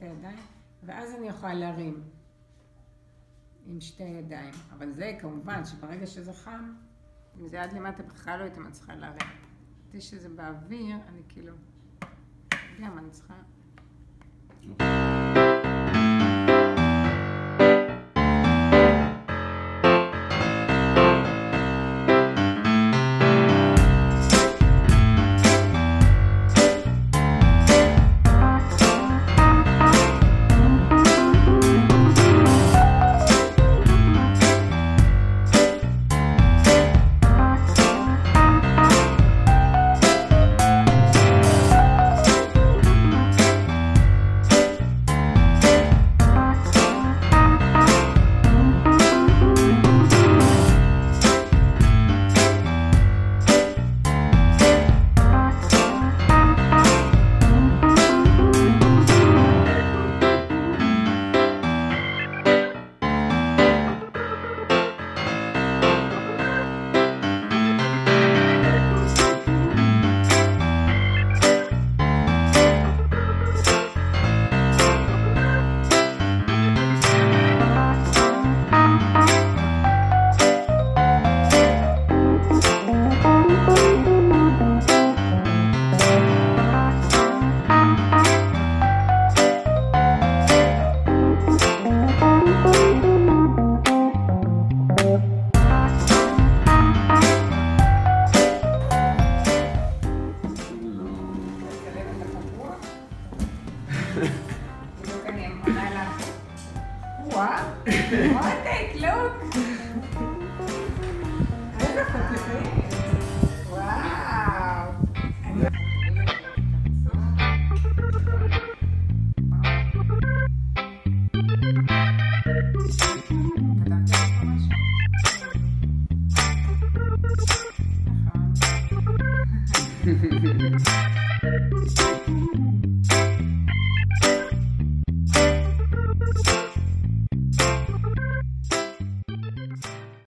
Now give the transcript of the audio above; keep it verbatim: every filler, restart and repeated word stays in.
הידיים, ואז אני יכולה להרים עם שתי ידיים. אבל זה כמובן שברגע שזה חם, אם זה עד למטה בכלל לא הייתי מצליחה להרים. כדי שזה באוויר, אני כאילו... גם אני צריכה... What? What? Take look! איזה חתיכים! וואו! כתבתי לך משהו?